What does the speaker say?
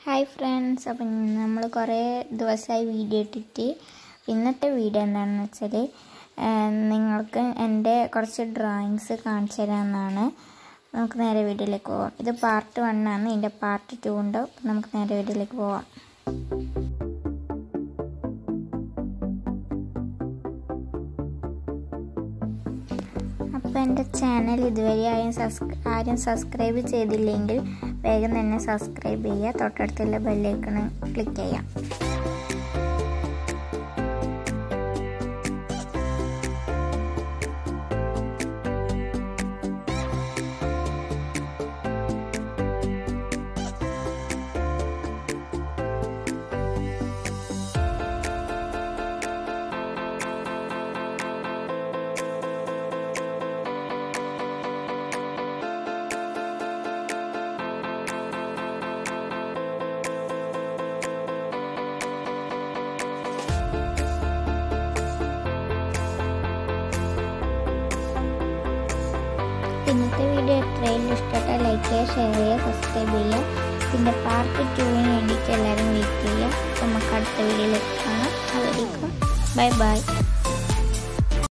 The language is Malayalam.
ഹായ് ഫ്രണ്ട്സ്, അപ്പം നമ്മൾ കുറേ ദിവസമായി വീഡിയോ ഇട്ടിട്ട് ഇന്നത്തെ വീഡിയോ എന്താണെന്ന് വെച്ചാൽ നിങ്ങൾക്ക് എൻ്റെ കുറച്ച് ഡ്രോയിങ്സ് കാണിച്ചു തരാമെന്നാണ്. നമുക്ക് നേരെ വീഡിയോയിലേക്ക് പോവാം. ഇത് പാർട്ട് 1 ആണ്, ഇതിൻ്റെ പാർട്ട് 2 ഉണ്ട്. നമുക്ക് നേരെ വീഡിയോയിലേക്ക് പോവാം. അപ്പോൾ എൻ്റെ ചാനൽ ഇതുവരെ ആരും സബ്സ്ക്രൈബ് ചെയ്തില്ലെങ്കിൽ വേഗം തന്നെ സബ്സ്ക്രൈബ് ചെയ്യുക. തൊട്ടടുത്തുള്ള ബെല്ലൈക്കൺ ക്ലിക്ക് ചെയ്യാം. ഇന്നത്തെ വീഡിയോ എത്രയും ഇഷ്ടപ്പെട്ടാൽ ലൈക്ക് ചെയ്യുക, ഷെയർ ചെയ്യുക, സബ്സ്ക്രൈബ് ചെയ്യുക. ഇതിൻ്റെ പാർട്ട് 2 വേണ്ടിയിട്ട് എല്ലാവരും വെയിറ്റ് ചെയ്യുക. നമുക്ക് അടുത്ത വീഡിയോയിലേക്ക് കാണാം. അതുവരേക്കും ബൈ ബൈ.